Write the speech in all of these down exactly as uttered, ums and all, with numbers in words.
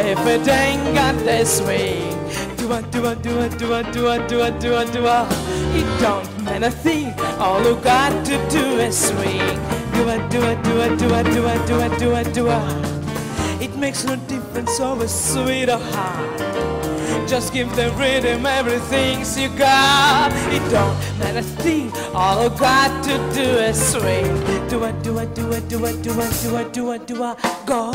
if it ain't got that swing. Do a do a do a do a do a do a do a do a. It don't mean a thing. All you got to do is swing. Do a do a do a do a do a do a do a do a. It makes no difference over sweet or hard. Just give the rhythm everything you got. It don't matter a thing. All you got to do is swing. Do a do a do a do a do a do a do a do a. Go.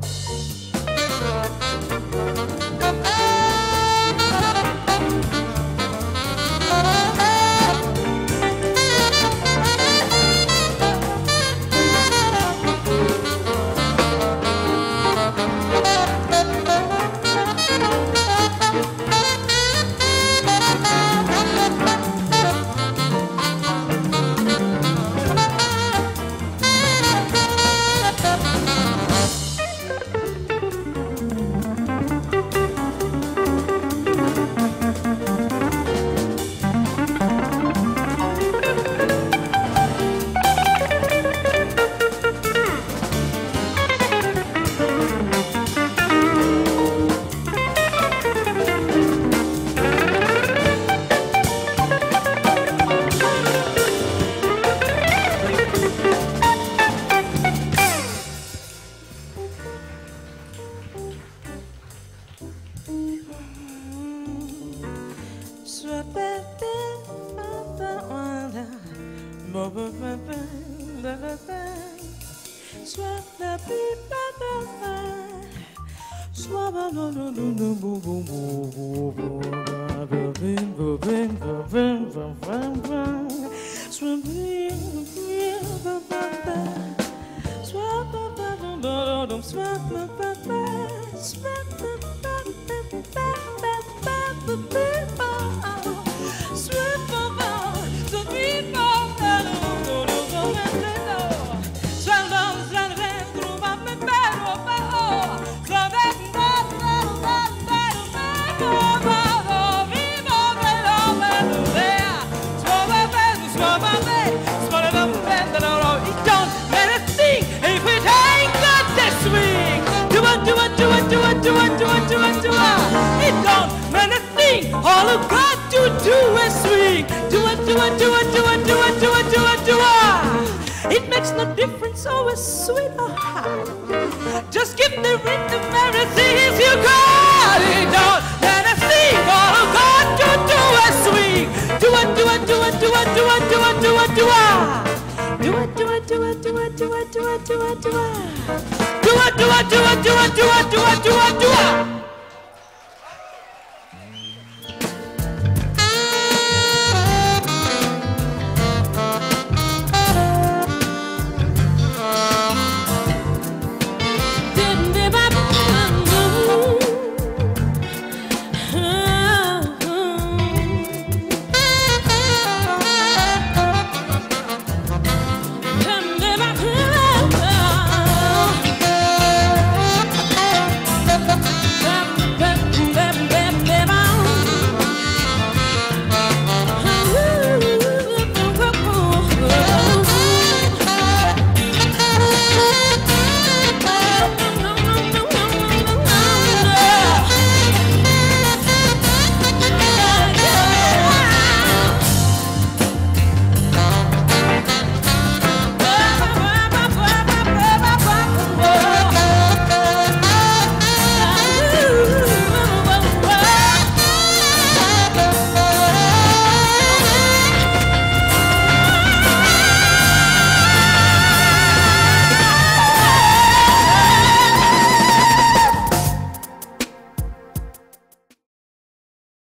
It don't mean a thing. All you got to do is swing. Do it, do it, do it, do it, do it, do it, do it, do it. It makes no difference, always sweet or hard. Just give the rhythm everything you got. It don't mean a thing. All you got to do is swing. Do it, do it, do it, do it, do it, do it, do it, do it. Do it, do it, do it, do it, do it, do it, do it, do it. Do it, do it, do it, do it, do it, do it, do it, do it.